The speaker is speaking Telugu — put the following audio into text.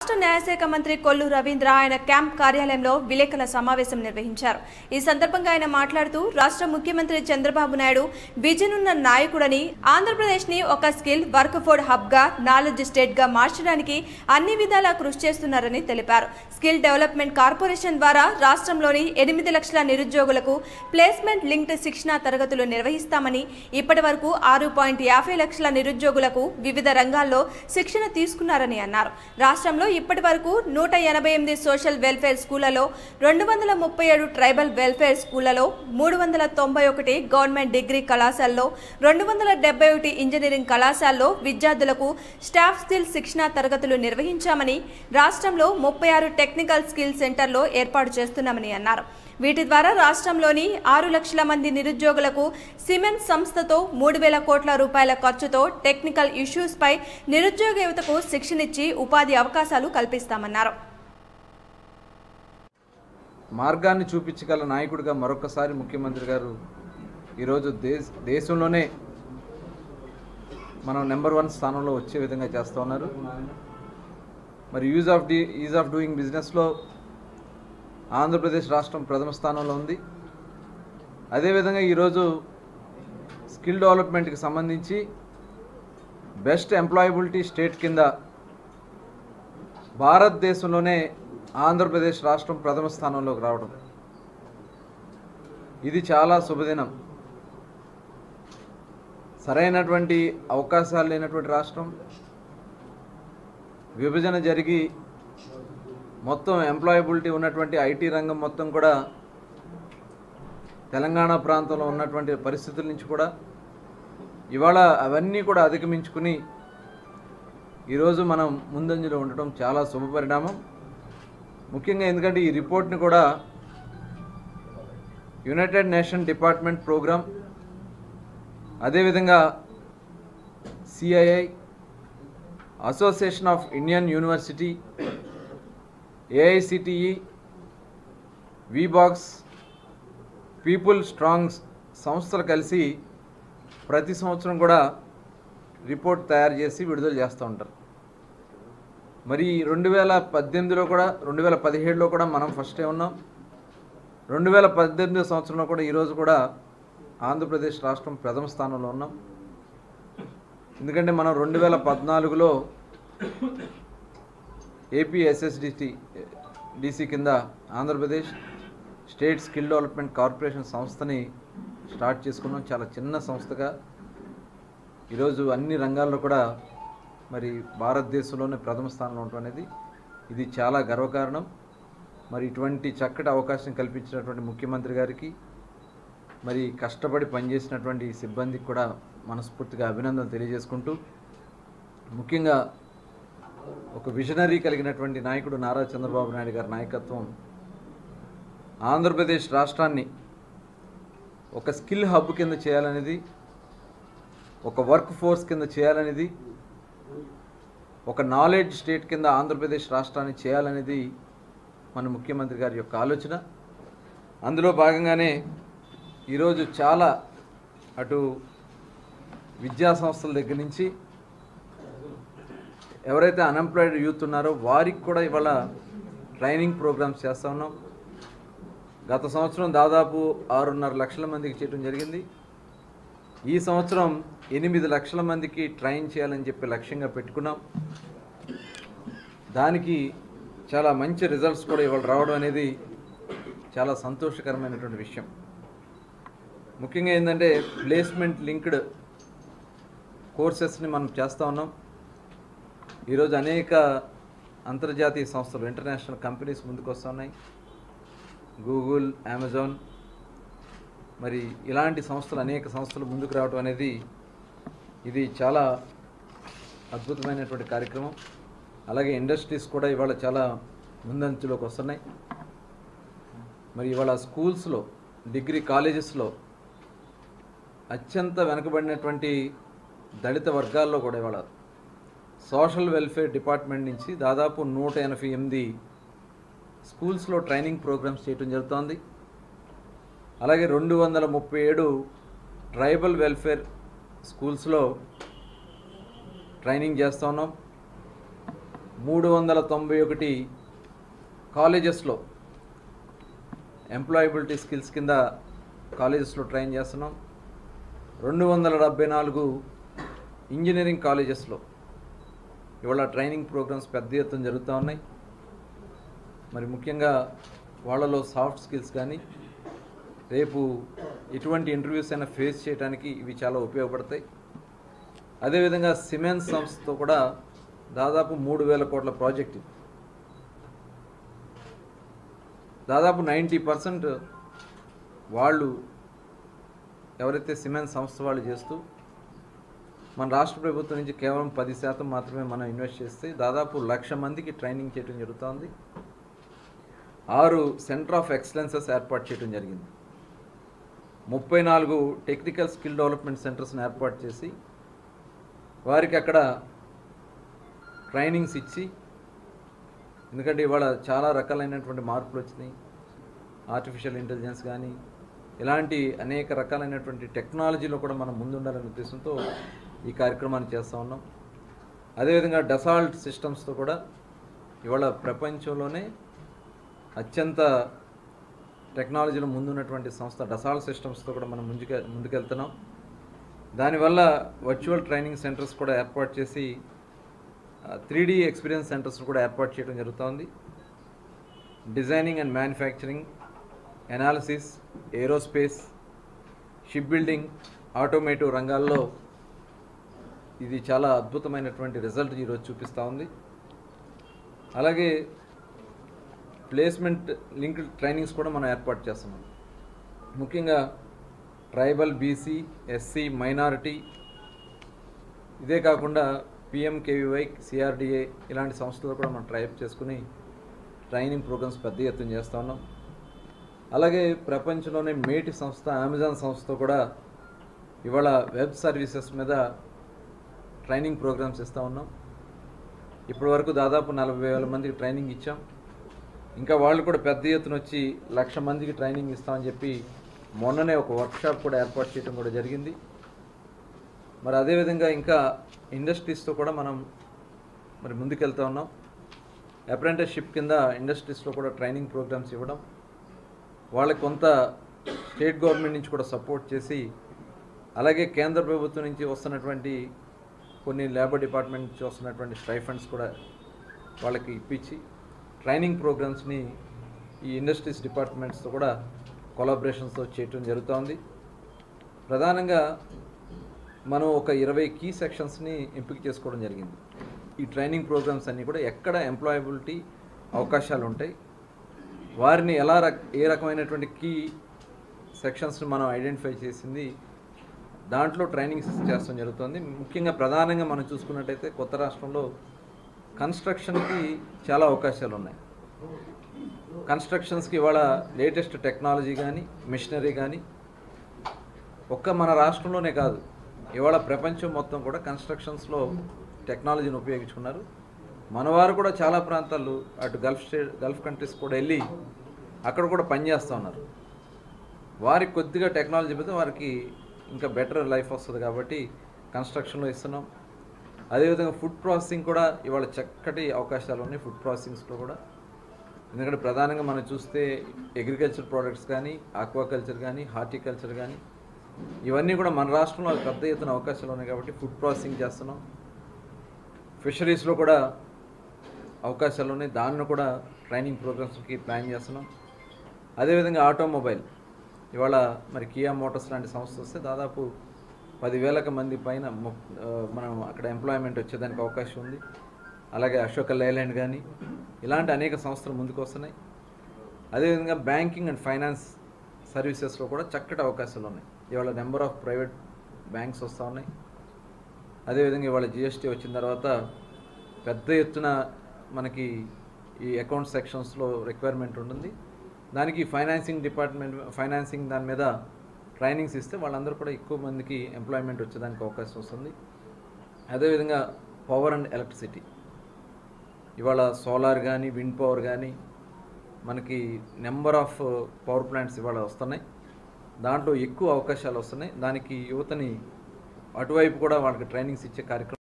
రాష్ట్ర న్యాయశాఖ మంత్రి కొల్లు రవీంద్ర ఆయన క్యాంప్ కార్యాలయంలో విలేకరుల సమావేశం నిర్వహించారు. ఈ సందర్భంగా ఆయన మాట్లాడుతూ రాష్ట్ర ముఖ్యమంత్రి చంద్రబాబు నాయుడు విజన్ ఉన్న నాయకుడని, ఆంధ్రప్రదేశ్ ని ఒక స్కిల్ వర్క్ఫోర్స్ హబ్ గా, నాలెడ్జ్ స్టేట్ గా మార్చడానికి అన్ని విధాలా కృషి చేస్తున్నారని తెలిపారు. స్కిల్ డెవలప్మెంట్ కార్పొరేషన్ ద్వారా రాష్ట్రంలోని 8 లక్షల నిరుద్యోగులకు ప్లేస్మెంట్ లింక్డ్ శిక్షణా తరగతులు నిర్వహిస్తామని, ఇప్పటివరకు 6.50 లక్షల నిరుద్యోగులకు వివిధ రంగాల్లో శిక్షణ తీసుకున్నారని అన్నారు. రాష్ట్రంలో ఇప్పటివరకు 188 సోషల్ వెల్ఫేర్ స్కూళ్లలో, 237 ట్రైబల్ వెల్ఫేర్ స్కూళ్లలో, 391 గవర్నమెంట్ డిగ్రీ కళాశాలలో, 271 ఇంజనీరింగ్ కళాశాలలో విద్యార్థులకు స్టాఫ్ స్కిల్ శిక్షణా తరగతులు నిర్వహించామని, రాష్ట్రంలో 36 టెక్నికల్ స్కిల్ సెంటర్లో ఏర్పాటు చేస్తున్నామని అన్నారు. వీటి ద్వారా రాష్ట్రంలోని 6 లక్షల మంది నిరుద్యోగులకు సిమెంట్ సంస్థతో 3,000 కోట్ల రూపాయల ఖర్చుతో టెక్నికల్ ఇష్యూస్ పై నిరుద్యోగ యువతకు శిక్షణిచ్చి ఉపాధి అవకాశాలు కల్పిస్తామన్నారు. మార్గాన్ని చూపించగల నాయకుడిగా మరొకసారి ముఖ్యమంత్రి గారు ఈరోజు దేశంలోనే మనం నెంబర్ 1 స్థానంలో వచ్చే విధంగా చేస్తూ ఉన్నారు. మరి ఈజ్ ఆఫ్ డూయింగ్ బిజినెస్లో ఆంధ్రప్రదేశ్ రాష్ట్రం ప్రథమ స్థానంలో ఉంది. అదేవిధంగా ఈరోజు స్కిల్ డెవలప్మెంట్కి సంబంధించి బెస్ట్ ఎంప్లాయబిలిటీ స్టేట్ కింద భారతదేశంలోనే ఆంధ్రప్రదేశ్ రాష్ట్రం ప్రథమ స్థానంలోకి రావడం, ఇది చాలా శుభదినం. సరైనటువంటి అవకాశాలు లేనటువంటి రాష్ట్రం, విభజన జరిగి మొత్తం ఎంప్లాయబిలిటీ ఉన్నటువంటి ఐటీ రంగం మొత్తం కూడా తెలంగాణ ప్రాంతంలో ఉన్నటువంటి పరిస్థితుల నుంచి కూడా ఇవాళ అవన్నీ కూడా అధిగమించుకుని ఈరోజు మనం ముందంజలో ఉండటం చాలా శుభపరిణామం. ముఖ్యంగా ఎందుకంటే ఈ రిపోర్ట్ని కూడా యునైటెడ్ నేషన్ డిపార్ట్మెంట్ ప్రోగ్రామ్, అదేవిధంగా CII, association of Indian university, AICTE, Wheebox, people strong సంస్థలు కలిసి ప్రతి సంవత్సరం కూడా రిపోర్ట్ తయారు చేసి విడుదల చేస్తూ ఉంటారు. మరి 2018లో కూడా 2017లో కూడా మనం ఫస్టే ఉన్నాం. 2018 సంవత్సరంలో కూడా ఈరోజు కూడా ఆంధ్రప్రదేశ్ రాష్ట్రం ప్రథమ స్థానంలో ఉన్నాం. ఎందుకంటే మనం 2014లో ఏపీ ఎస్ఎస్డిసి కింద Andhra Pradesh state skill development corporation సంస్థని స్టార్ట్ చేసుకున్నాం. చాలా చిన్న సంస్థగా ఈరోజు అన్ని రంగాల్లో కూడా మరి భారతదేశంలోనే ప్రథమ స్థానంలో ఉండటం అనేది ఇది చాలా గర్వకారణం. మరి ఇటువంటి చక్కటి అవకాశం కల్పించినటువంటి ముఖ్యమంత్రి గారికి, మరి కష్టపడి పనిచేసినటువంటి సిబ్బందికి కూడా మనస్ఫూర్తిగా అభినందనలు తెలియజేసుకుంటూ, ముఖ్యంగా ఒక విజనరీ కలిగినటువంటి నాయకుడు నారా చంద్రబాబు నాయుడు గారి నాయకత్వం ఆంధ్రప్రదేశ్ రాష్ట్రాన్ని ఒక స్కిల్ హబ్ కింద చేయాలనేది, ఒక వర్క్ ఫోర్స్ కింద చేయాలనేది, ఒక నాలెడ్జ్ స్టేట్ కింద ఆంధ్రప్రదేశ్ రాష్ట్రాన్ని చేయాలనేది మన ముఖ్యమంత్రి గారి యొక్క ఆలోచన. అందులో భాగంగానే ఈరోజు చాలా అటు విద్యా సంస్థల దగ్గర నుంచి ఎవరైతే అన్ఎంప్లాయిడ్ యూత్ ఉన్నారో వారికి కూడా ఇవాళ ట్రైనింగ్ ప్రోగ్రామ్స్ చేస్తూ ఉన్నాం. గత సంవత్సరం దాదాపు 6.5 లక్షల మందికి చేయడం జరిగింది. ఈ సంవత్సరం 8 లక్షల మందికి ట్రైన్ చేయాలని చెప్పి లక్ష్యంగా పెట్టుకున్నాం. దానికి చాలా మంచి రిజల్ట్స్ కూడా ఇవాళ రావడం అనేది చాలా సంతోషకరమైనటువంటి విషయం. ముఖ్యంగా ఏంటంటే ప్లేస్మెంట్ లింక్డ్ కోర్సెస్ని మనం చేస్తూ ఉన్నాం. ఈరోజు అనేక అంతర్జాతీయ సంస్థలు, ఇంటర్నేషనల్ కంపెనీస్ ముందుకు వస్తున్నాయి. గూగుల్, అమెజాన్, మరి ఇలాంటి సంస్థలు, అనేక సంస్థలు ముందుకు రావడం అనేది ఇది చాలా అద్భుతమైనటువంటి కార్యక్రమం. అలాగే ఇండస్ట్రీస్ కూడా ఇవాళ చాలా ముందంచులోకి వస్తున్నాయి. మరి ఇవాళ స్కూల్స్లో, డిగ్రీ కాలేజెస్లో అత్యంత వెనుకబడినటువంటి దళిత వర్గాల్లో కూడా ఇవాళ సోషల్ వెల్ఫేర్ డిపార్ట్మెంట్ నుంచి దాదాపు 188 స్కూల్స్లో ట్రైనింగ్ ప్రోగ్రామ్స్ చేయడం జరుగుతోంది. అలాగే 237 ట్రైబల్ వెల్ఫేర్ స్కూల్స్లో ట్రైనింగ్ చేస్తూ ఉన్నాం. 391 కాలేజెస్లో ఎంప్లాయబిలిటీ స్కిల్స్ కింద కాలేజెస్లో ట్రైన్ చేస్తున్నాం. 274 ఇంజనీరింగ్ కాలేజెస్లో ఇవాళ ట్రైనింగ్ ప్రోగ్రామ్స్ పెద్ద ఎత్తున జరుగుతూ ఉన్నాయి. మరి ముఖ్యంగా వాళ్ళలో సాఫ్ట్ స్కిల్స్ కానీ రేపు ఎటువంటి ఇంటర్వ్యూస్ అయినా ఫేస్ చేయడానికి ఇవి చాలా ఉపయోగపడతాయి. అదేవిధంగా సిమెన్స్ సంస్థతో కూడా దాదాపు 3,000 కోట్ల ప్రాజెక్ట్, దాదాపు 90% వాళ్ళు ఎవరైతే సిమెన్స్ సంస్థ వాళ్ళు చేస్తూ మన రాష్ట్ర ప్రభుత్వం నుంచి కేవలం 10% మాత్రమే మనం ఇన్వెస్ట్ చేస్తే దాదాపు 1,00,000 మందికి ట్రైనింగ్ చేయడం జరుగుతుంది. 6 సెంటర్ ఆఫ్ ఎక్సలెన్సెస్ ఏర్పాటు చేయడం జరిగింది. 34 టెక్నికల్ స్కిల్ డెవలప్మెంట్ సెంటర్స్ని ఏర్పాటు చేసి వారికి అక్కడ ట్రైనింగ్స్ ఇచ్చి, ఎందుకంటే ఇవాళ చాలా రకాలైనటువంటి మార్పులు వచ్చినాయి. ఆర్టిఫిషియల్ ఇంటెలిజెన్స్ కానీ ఇలాంటి అనేక రకాలైనటువంటి టెక్నాలజీలో కూడా మనం ముందుండాలనే ఉద్దేశంతో ఈ కార్యక్రమాన్ని చేస్తూ ఉన్నాం. అదేవిధంగా డసాల్ట్ సిస్టమ్స్తో కూడా ఇవాళ ప్రపంచంలోనే అత్యంత టెక్నాలజీలో ముందున్నటువంటి సంస్థ డసాల్ట్ సిస్టమ్స్తో కూడా మనం ముందుకెళ్తున్నాం. దానివల్ల వర్చువల్ ట్రైనింగ్ సెంటర్స్ కూడా ఏర్పాటు చేసి 3D ఎక్స్పీరియన్స్ సెంటర్స్ కూడా ఏర్పాటు చేయడం జరుగుతుంది. Designing and manufacturing, analysis, aerospace, ship building, automotive రంగాల్లో ఇది చాలా అద్భుతమైనటువంటి రిజల్ట్ ఈరోజు చూపిస్తూ ఉంది. అలాగే ప్లేస్మెంట్ లింక్డ్ ట్రైనింగ్స్ కూడా మనం ఏర్పాటు చేస్తున్నాం. ముఖ్యంగా ట్రైబల్, బీసీ, ఎస్సీ, మైనారిటీ, ఇదే కాకుండా PMKVY, CRDA ఇలాంటి సంస్థలు కూడా మనం ట్రైప్ చేసుకుని ట్రైనింగ్ ప్రోగ్రామ్స్ పెద్ద ఎత్తున చేస్తూ ఉన్నాం. అలాగే ప్రపంచంలోనే మేటి సంస్థ అమెజాన్ సంస్థతో కూడా ఇవాళ వెబ్ సర్వీసెస్ మీద ట్రైనింగ్ ప్రోగ్రామ్స్ ఇస్తూ ఉన్నాం. ఇప్పటి వరకు దాదాపు 40,000 మందికి ట్రైనింగ్ ఇచ్చాం. ఇంకా వాళ్ళు కూడా పెద్ద ఎత్తున వచ్చి 1,00,000 మందికి ట్రైనింగ్ ఇస్తామని చెప్పి మొన్ననే ఒక వర్క్షాప్ కూడా ఏర్పాటు చేయడం కూడా జరిగింది. మరి అదేవిధంగా ఇంకా ఇండస్ట్రీస్తో కూడా మనం మరి ముందుకెళ్తూ ఉన్నాం. అప్రెంటిస్షిప్ కింద ఇండస్ట్రీస్లో కూడా ట్రైనింగ్ ప్రోగ్రామ్స్ ఇవ్వడం, వాళ్ళకి కొంత స్టేట్ గవర్నమెంట్ నుంచి కూడా సపోర్ట్ చేసి, అలాగే కేంద్ర ప్రభుత్వం నుంచి వస్తున్నటువంటి కొన్ని లేబర్ డిపార్ట్మెంట్ నుంచి వస్తున్నటువంటి స్టైఫండ్స్ కూడా వాళ్ళకి ఇప్పించి ట్రైనింగ్ ప్రోగ్రామ్స్ని ఈ ఇండస్ట్రీస్ డిపార్ట్మెంట్స్తో కూడా కొలాబరేషన్స్తో చేయటం జరుగుతోంది. ప్రధానంగా మనం ఒక 20 కీ సెక్షన్స్ని ఎంపిక చేసుకోవడం జరిగింది. ఈ ట్రైనింగ్ ప్రోగ్రామ్స్ అన్నీ కూడా ఎక్కడ ఎంప్లాయబిలిటీ అవకాశాలు ఉంటాయి, వారిని ఎలా ఏ రకమైనటువంటి కీ సెక్షన్స్ని మనం ఐడెంటిఫై చేసింది, దాంట్లో ట్రైనింగ్స్ చేస్తాం జరుగుతుంది. ముఖ్యంగా ప్రధానంగా మనం చూసుకున్నట్టయితే కొత్త రాష్ట్రంలో కన్స్ట్రక్షన్కి చాలా అవకాశాలు ఉన్నాయి. కన్స్ట్రక్షన్స్కి ఇవాళ లేటెస్ట్ టెక్నాలజీ కానీ మిషనరీ కానీ ఒక్క మన రాష్ట్రంలోనే కాదు, ఇవాళ ప్రపంచం మొత్తం కూడా కన్స్ట్రక్షన్స్లో టెక్నాలజీని ఉపయోగించుకున్నారు. మనవారు కూడా చాలా ప్రాంతాలు అటు గల్ఫ్ కంట్రీస్ కూడా వెళ్ళి అక్కడ కూడా పనిచేస్తూ ఉన్నారు. వారికి కొద్దిగా టెక్నాలజీ పెడితే వారికి ఇంకా బెటర్ లైఫ్ వస్తుంది కాబట్టి కన్స్ట్రక్షన్లో ఇస్తున్నాం. అదేవిధంగా ఫుడ్ ప్రాసెసింగ్ కూడా ఇవాళ చక్కటి అవకాశాలు ఉన్నాయి ఫుడ్ ప్రాసెసింగ్స్లో కూడా. ఎందుకంటే ప్రధానంగా మనం చూస్తే అగ్రికల్చర్ ప్రోడక్ట్స్ కానీ, ఆక్వాకల్చర్ కానీ, హార్టికల్చర్ కానీ ఇవన్నీ కూడా మన రాష్ట్రంలో పెద్ద ఎత్తున అవకాశాలు ఉన్నాయి కాబట్టి ఫుడ్ ప్రాసెసింగ్ చేస్తున్నాం. ఫిషరీస్లో కూడా అవకాశాలు ఉన్నాయి, దాన్ని కూడా ట్రైనింగ్ ప్రోగ్రామ్స్కి ప్లాన్ చేస్తున్నాం. అదేవిధంగా ఆటోమొబైల్ ఇవాళ మరి కియా మోటార్స్ లాంటి సంస్థ వస్తే దాదాపు 10,000 మంది పైన మనం అక్కడ ఎంప్లాయ్మెంట్ వచ్చేదానికి అవకాశం ఉంది. అలాగే అశోక లేలాండ్ కానీ ఇలాంటి అనేక సంస్థలు ముందుకు వస్తున్నాయి. అదేవిధంగా బ్యాంకింగ్ అండ్ ఫైనాన్స్ సర్వీసెస్లో కూడా చక్కటి అవకాశాలు ఉన్నాయి. ఇవాళ నెంబర్ ఆఫ్ ప్రైవేట్ బ్యాంక్స్ వస్తూ ఉన్నాయి. అదేవిధంగా ఇవాళ GST వచ్చిన తర్వాత పెద్ద ఎత్తున మనకి ఈ అకౌంట్ సెక్షన్స్లో రిక్వైర్మెంట్ ఉంటుంది. దానికి ఫైనాన్సింగ్ దాని మీద ట్రైనింగ్స్ ఇస్తే వాళ్ళందరూ కూడా ఎక్కువ మందికి ఎంప్లాయ్మెంట్ వచ్చేదానికి అవకాశం వస్తుంది. అదేవిధంగా పవర్ అండ్ ఎలక్ట్రిసిటీ ఇవాళ సోలార్ కానీ, విండ్ పవర్ కానీ మనకి నెంబర్ ఆఫ్ పవర్ ప్లాంట్స్ ఇవాళ వస్తున్నాయి. దాంట్లో ఎక్కువ అవకాశాలు వస్తున్నాయి. దానికి యువతని అటువైపు కూడా వాళ్ళకి ట్రైనింగ్స్ ఇచ్చే కార్యక్రమం